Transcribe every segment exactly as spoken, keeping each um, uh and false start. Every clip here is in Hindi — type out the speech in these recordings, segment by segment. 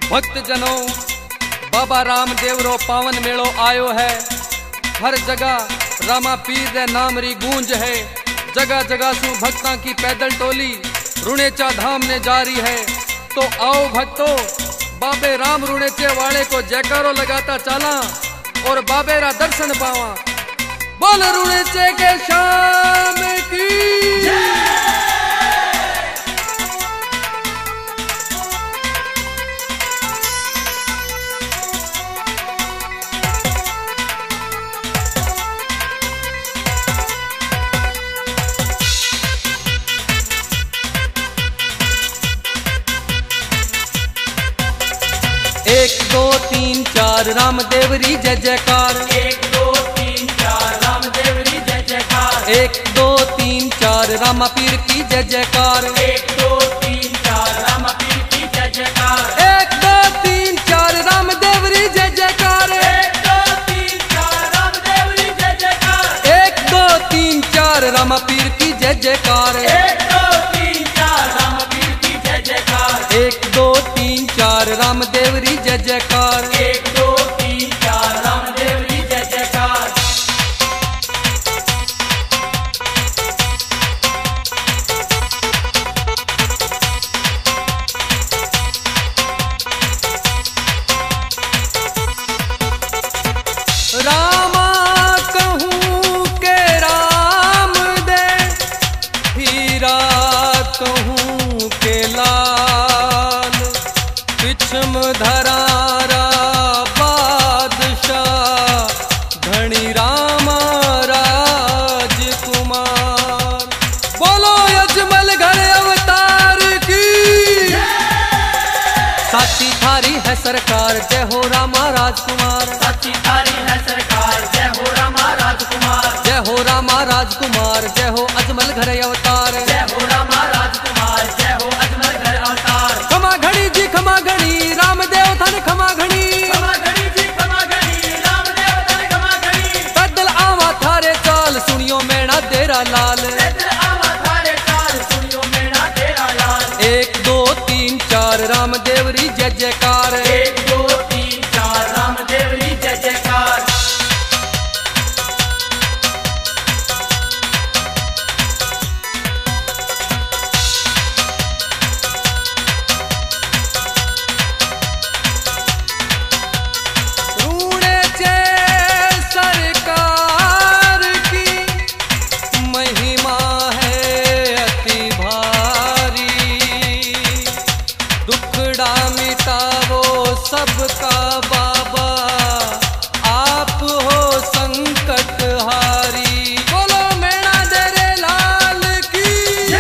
भक्त जनों, बाबा रामदेव रो पावन मेलो आयो है। हर जगह रामा पीर रे नाम री गूंज है। जगह जगह सु भक्तां की पैदल टोली रुणेचा धाम ने जारी है। तो आओ भक्तों, बाबे राम रुणेचे वाले को जयकारो लगाता चला और बाबे रा दर्शन पावा। बोल रुणेचे के शाम की एक दो तीन चार रामदेवरी जय जयकार। एक दो तीन चार रामदेवरी जय जयकार। एक दो तीन चार रामा पीर की जय जयकार। एक दो तीन चार रामा पीर की जय जयकार। एक दो तीन चार रामदेवरी जय जयकार। एक दो तीन चार रामदेवरी जय जयकार। एक दो तीन चार रामा पीर की जय जयकार। एक दो तीन चार रामा पीर की जय जयकार। एक दो तीन चार रामदेवरी जय जयकार। एक दो तीन चार रामदेवरी जय जयकार। रामा कहूँ के राम दे, हीरा कहूँ के लाल, पिछम धरारा बादशाह, धनी रामा राजकुमार। बोलो अजमल घर अवतार की साची थारी है सरकार। जय हो रामा राजकुमार। साची थारी है सरकार। जय हो रामा राजकुमार। जय हो रामा राजकुमार। जय हो अजमल घर अवतार। जय हो रामा राजकुमार। जय हो अजमल घर अवतार। खमा घड़ी जी खमा घड़ी, रामदेव थाने खमा घड़ी। खमा घड़ी जी खमा घड़ी, रामदेव थाने खमा घड़ी। पैदल आवा थारे चाल, सुनियो मेरा तेरा लाल। पैदल आवा थारे चाल, सुनियो मेरा तेरा लाल। एक दो तीन चार रामदेवरी जय जयकार। एक दो तीन चार रामदेवरी जय जयकार। रुणेचे सरकार की महिमा है अति भारी, दुखड़ा मिटावो सबका बाबा, आप हो संकट हारी। बोलो मैना तेरे लाल की।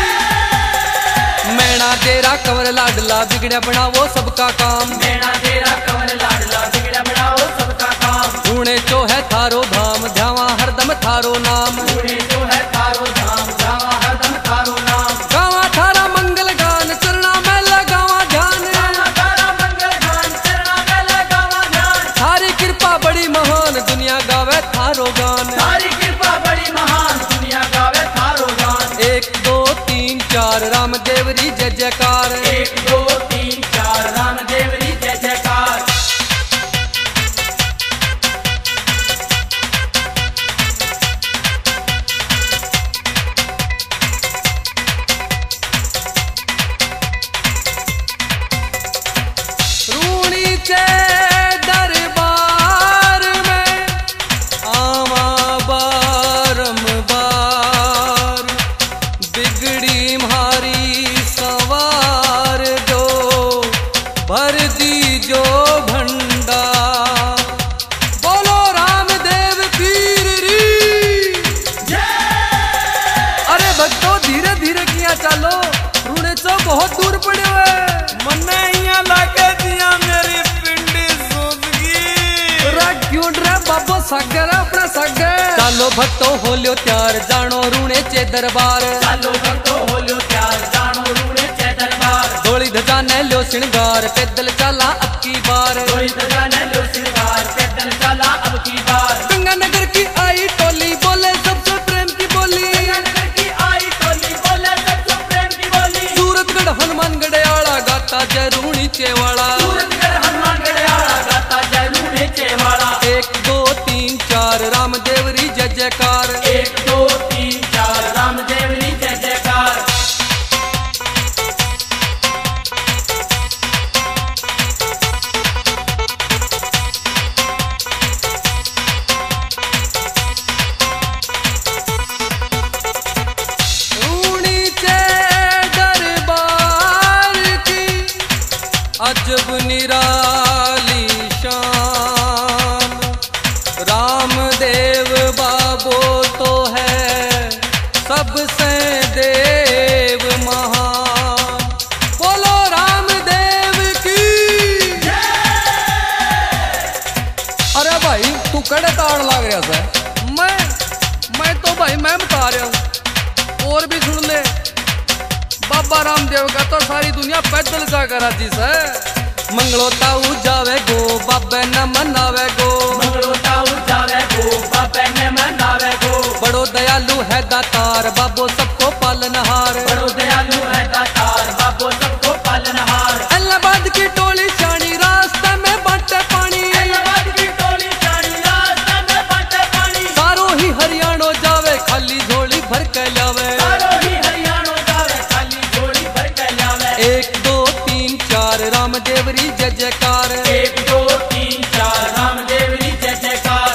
मैना तेरा कंवर लाडला, बिगड़िया बनावो सबका काम। मेरा तेरा कंवर लाडला, बिगड़ा बनाओ सबका काम। रुणे चो है थारो धाम, ध्यावा हरदम थारो नाम। तूने जो है थारो धाम, जावा हरदम थारो नाम। गावा थारा मंगल गान, चरना में लगावा ध्यान। गावा तारा मंगल गान, चरना में लगावा ध्यान। थारी कृपा बड़ी महान, दुनिया गावे थारो गान। तारी कृपा बड़ी महान, दुनिया गावे थारो गान। एक दो तीन चार रामदेवरी जय जयकार। एक दो तीन चार रामदेवरी जय जयकार। रूणी के दरबार में आवा बारंबार, बिगड़ी म्हारी सवार दो, भर दी जो भंडार। बोलो रामदेव पीर री। अरे भक्तों, धीरे धीरे किया चलो, रुणेचो बहुत दूर पड़े हुए। मन्ने यहाँ लागे दिया मेरी पिंडी सूझगी। रा क्यों रे बाबो सागर अपना सागर। चलो भक्तों हो लियो त्यार, जानो रुणेचे दरबार। चालो भक्तो हो लो प्यार, जानो रुणेचे दरबार। डोली ध्वजा ने लो श्रृंगार, पैदल चला अब की बार। कोई सजा न लो श्रृंगार, पैदल चला अब की बार। गंगा नगर की आई टोली, बोले सबसे प्रेम की बोली। गंगानगर की आई टोली, बोले सबसे प्रेम की बोली। सूरतगढ़ हनुमानगढ़ आड़ा, गाता जय रुणीचे वाला। सूरतगढ़ जयकार। एक दो तीन चार रामदेव री जय जयकार। अजब निराली शान रामदेव बाबो तो है सबसे देव महान। बोलो रामदेव की। अरे भाई तू कड़े ताड़ लाग रहा था। मैं मैं तो भाई मैं बता रहा हूँ, और भी सुन ले। बाबा रामदेव का तो सारी दुनिया पैदल जा कर जी से। मंगलो ताऊ जावे गो बाबे न मनावे गो। मंगलो ताऊ जावे गो बाबे न मनावे गो। बड़ो दयालु है दातार बाबो सबको पालनहार। बड़ो दयालु है दातार बाबो सबको पालनहार। इलाहाबाद की टोली शानी रास्ते में बांटे पानी। इलाहाबाद की टोली शानी रास्ते में बांटे पानी। सारो ही हरियाणा जावे खाली झोली भर के लावे। सारो ही हरियाणा जावे खाली झोली भर के लावे। एक दो तीन चार रामदेव री जय जयकार। एक दो तीन चार रामदेव री जय जयकार।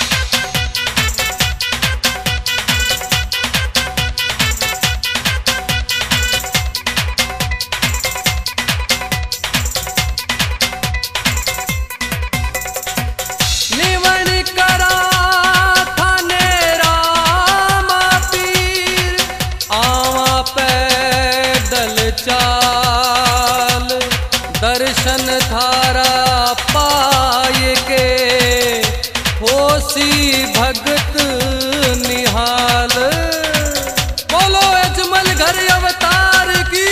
निवण करा थाने रामा पीर आवा पैदल चाल। दर्शन थारा पाए के होसी भगत निहाल। बोलो अजमल घर अवतार की।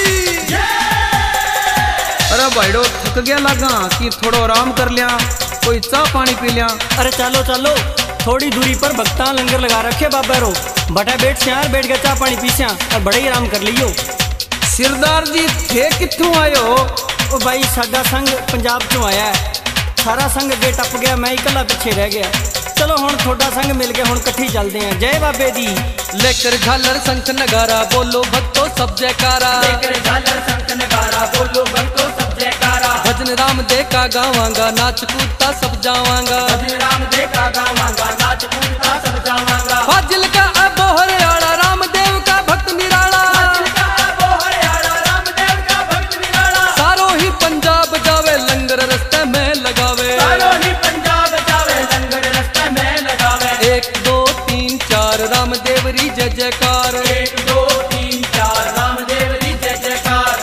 अरे भाईडो थक गया लगा कि थोड़ा आराम कर लिया, कोई चाह पानी पी लिया। अरे चलो चलो थोड़ी दूरी पर भक्ता लंगर लगा रखे बाबा रो। बटा बैठ श्यार बैठ गया चाह पानी पीसिया और बड़े ही आराम कर लियो। सिरदार जी थे कित्थों आयो? ओ भाई साडा संघ पंजाब चो आया है। सारा संघ अगे टप गया, मैं इकला पिछे रह गया। चलो हुण थोड़ा संघ मिल गया, हुण कट्ठी चलते हैं। जय बाबे दी। लेकर झालर शंख नगारा बोलो भक्तो सब जयकारा। लेकर झालर शंख नगारा बोलो भक्तो सब जयकारा। भजन राम दे का गावांगा नाच कूदता सब जावांगा। भजन राम दे का गावांगा नाच कूदता सब जावांगा। फाजिल का अबोहर आड़ा रामदेव का भक्त निराला। फाजिल का अबोहर आड़ा रामदेव का भक्त निराला। सारो ही पंजाब जावे लंगर रस्ते में लगावे। सारो ही पंजाब जावे लंगर रस्ते में लगावे। एक दो तीन चार रामदेव री जय जयकार। एक दो तीन चार रामदेव री जय जयकार।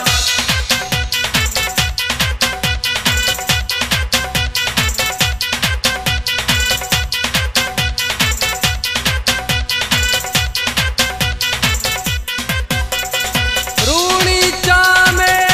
रूणीचा में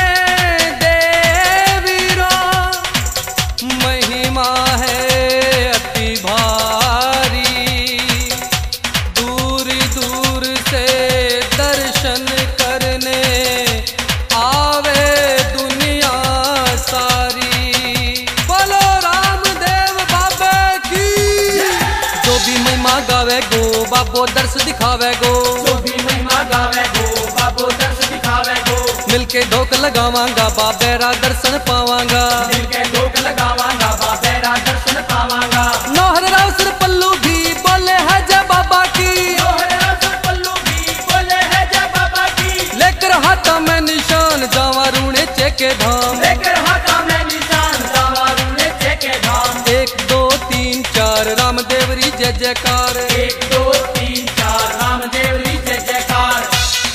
देवीरो महिमा है अति भारी। दूर दूर से दर्शन करने आवे दुनिया सारी। बोलो रामदेव बाबे की। जो भी महिमा गावे गो बाबो दर्श दिखावे गो। जो भी महिमा गावे गो बाबो दर्श दिखावे गो। मिलके ढोक लगावांगा बाबेरा दर्शन पावांगा। मिलके ढोक लगावांगा बाबेरा दर्शन पावांगा। नौहर राव सिर पल्लू भी बोले है जय बाबा की। नौहर राव सिर पल्लू भी बोले है जय बाबा की। लेकर हाथा में निशान जावा रूणे चेके धाम। लेकर हाथा में निशान जावा रूणे चेके धाम। एक दो तीन चार रामदेव री जय जयकार। एक दो तीन चार रामदेव री जय जयकार।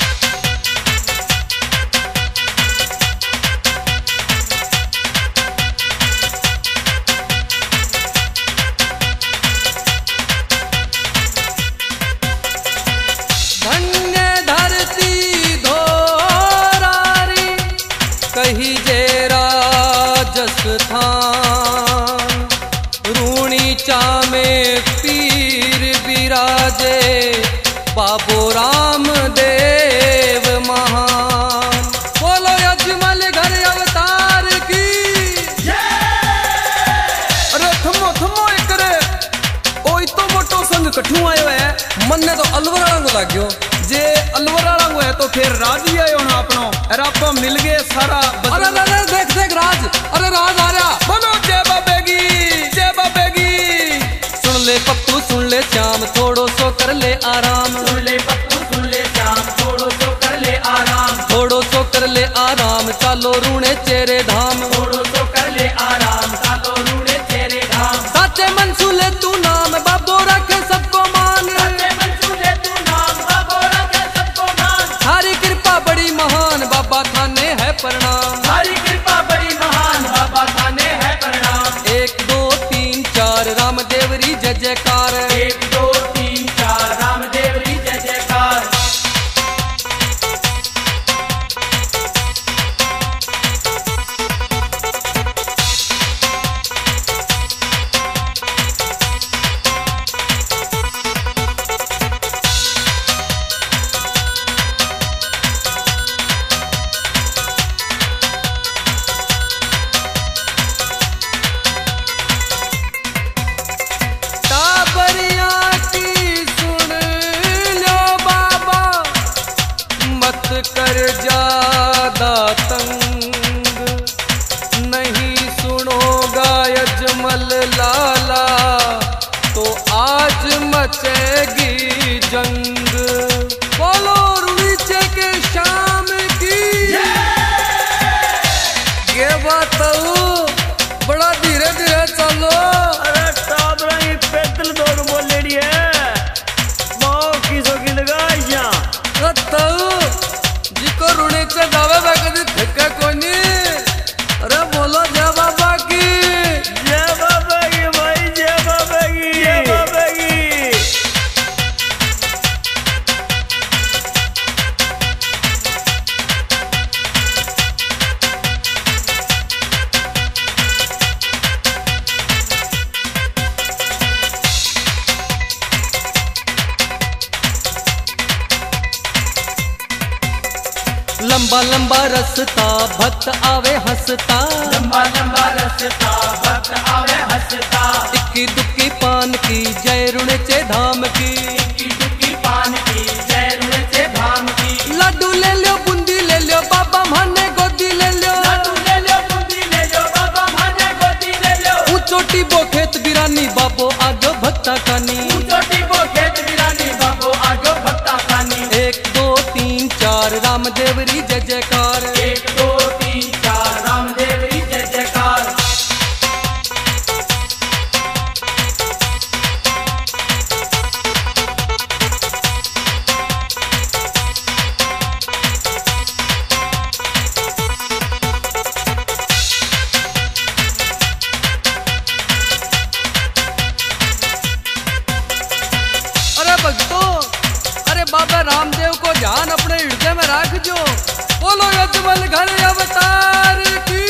धन्य धरती धोरारी कही जे राजस्थान। रूणीचा में पीर विराजे बाबो रामदेव महान। बोलो अजमल घर अवतार की। अरे थमो थमो एक रे, ओई तो मोटो संग कठू आयो है। मन ने तो अलवर वाला को लाग्यो। जे अलवर वाला को है तो फिर राज ही आयो ना अपनो। अरे आप मिल गए सारा। अरे अरे देख देख राज, अरे राज आ रहा। बोलो जय बाबेगी, जय बाबेगी। सुन ले पप्पू सुन ले श्याम, थोड़ो सो कर ले आराम। सुन ले पप्पू सुन ले श्याम, थोड़ो सो कर ले आराम। थोड़ो सो कर ले आराम, चालो रूणे चेरे धाम। थोड़ो सो कर ले आराम, चालो रूणे चेरे धाम। साचे मन सुले तू नाम, बाबो रखे सबको मान। साचे मन सुले तू नाम, बाबो रखे सबको मान। थारी कृपा बड़ी महान, बाबा थाने है प्रणाम। थारी कृपा बड़ी महान, बाबा थाने है प्रणाम। एक दो तीन चार रामदेवरी जय जयकार। एक दो तीन चार रामदेवरी जय जयकार। टाबरिया की सुन लो बाबा, मत कर ज्यादा तंग। नहीं सुनोगा यजमल लाला, तो आज मचेगी जंग। बोलो रुचि के शाम की ये बात बड़ा धीरे धीरे चलो। अरे टाबरा ही पैदल दौड़ बोलेड़ी है। माओ किसो की लगाइया। जिको रुणे से दावे में कभी धक्का कोनी। अरे बोलो जय बाबा की। जय बाबा की भाई, जय बाबा की, जय बाबा की। लंबा लंबा रस्ता भक्त आवे हंसता। लंबा लंबा रस्ता भक्त आवे हंसता। इक्की दुक्की पान की जय रुणचे धाम की। इक्की दुक्की पान की जय रुणचे धाम की। लड्डू ले लो बूंदी ले लो, बाबा माने गोदी ले लो। लड्डू ले लो बूंदी ले लो, बाबा माने गोदी ले लो। ऊंचोटी बो खेत बिरानी, बाबो आजो भक्ता कानी। ऊंचोटी बो खेत बिरानी, बाबो आजो भक्ता कानी। एक दो तीन चार रामदेवरी जय जयकार। एक दो तीन चार रामदेवरी जय जयकार। अरे भक्तों, अरे बाबा रामदेव को ध्यान अपने हृदय में रख जो। बोलो यजमल घर अवतार की।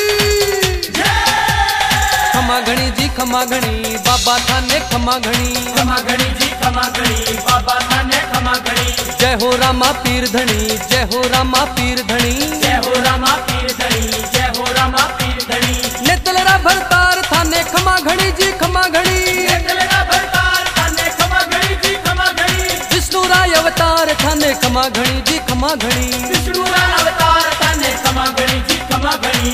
खमा घणी जी खमा घणी, बाबा थाने खमा घणी। खमा घणी जी खमा घणी, बाबा थाने खमा घणी। जय हो रामा पीर धणी, जय हो रामा पीर धणी। जय हो रामा पीर धणी, जय हो रामा पीर धणी। नेतलरा भरतार थाने खमा घणी जी खमा घणी। नेतलरा भरतार थाने खमा घणी जी खमा घणी। विष्णु राय अवतार थाने खमा घणी जी खमा घणी। विष्णु राय अवतार थाने खमा घणी जी खमा घणी।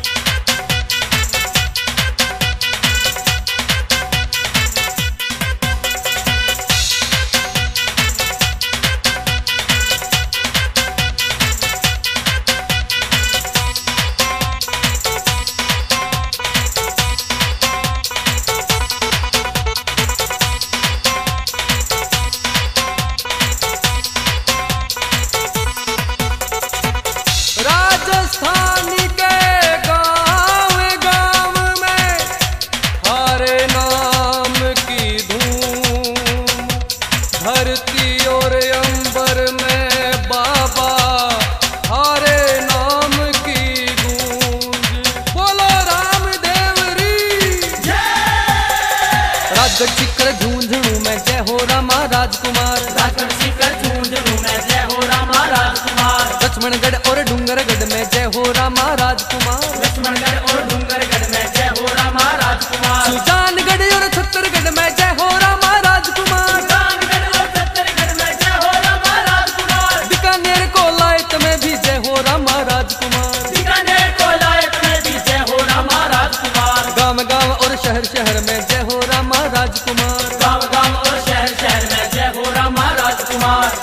राजगढ़ शिखर झुंझुनू में जय हो रामा राजकुमार। राजगढ़ शिखर झुंझुनू में जय हो रामा राजकुमार। लक्ष्मणगढ़ और डूंगरगढ़ में जय हो रामा राजकुमार। लक्ष्मणगढ़ और डूंगरगढ़ में जय हो रामा राजकुमार। सुजानगढ़ और छत्तरगढ़ में जय हो रामा राजकुमार। सुजानगढ़ और छत्तरगढ़ शहर में जय हो रामा राजकुमार। गाँव गाँव और शहर शहर में जय हो रामा राजकुमार।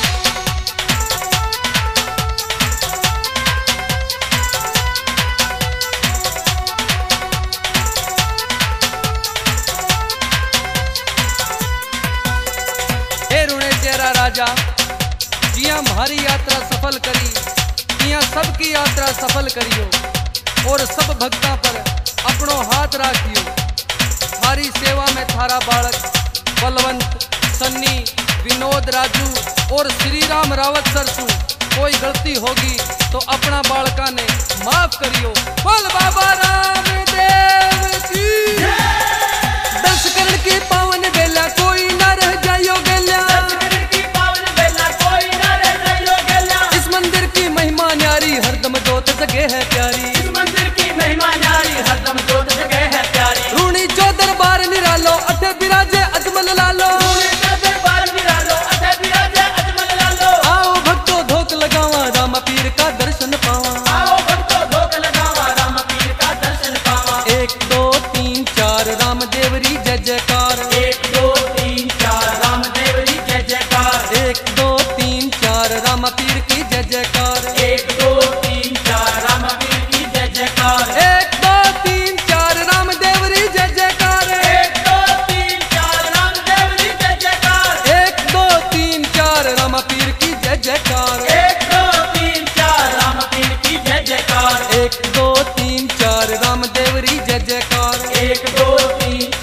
हे रुणे चेहरा राजा, जिया म्हारी यात्रा सफल करी, जिया सबकी यात्रा सफल करियो और सब भक्ता पर अपनो हाथ राखियो। थारी सेवा में थारा बालक बलवंत, सन्नी, विनोद, राजू और श्री राम रावत सरसू कोई गलती होगी तो अपना बालका ने माफ करियो। बोल बाबा रामदेव की दर्शकरण की पावन बेला कोई न रह जाइयो गेल्या। दर्शकरण की पावन बेला कोई न रह जाइयो गेल्या। इस मंदिर की महिमा न्यारी हरदम जोत जगे है प्यारी। इस मंदिर की महिमा न्यारी हरदम जोत जगे है प्यारी। रूणी जो दरबार निरालो अठे बिराजे अजमल लालो। रूणी जो दरबार निरालो अठे बिराजे अजमल लालो। आओ भक्तो धोख लगावा रामा पीर का दर्शन पावा। आओ भक्तो धोख लगावा राम पीर का दर्शन पावा। एक दो तीन चार रामदेवरी जय जयकार। एक दो तीन चार रामदेवरी जय जयकार। एक दो तीन चार रामा पीर की जय जयकार। एक दो तीन चार राम पीर की जय जयकार। एक दो तीन चार रामदेवरी जय जयकार। एक दो तीन चार रामदेवरी जय जयकार। एक दो तीन चार रामा पीर की जय जयकार। एक दो तीन चार राम पीर की जय जयकार। एक दो तीन चार रामदेवरी जय जयकार। एक दो तीन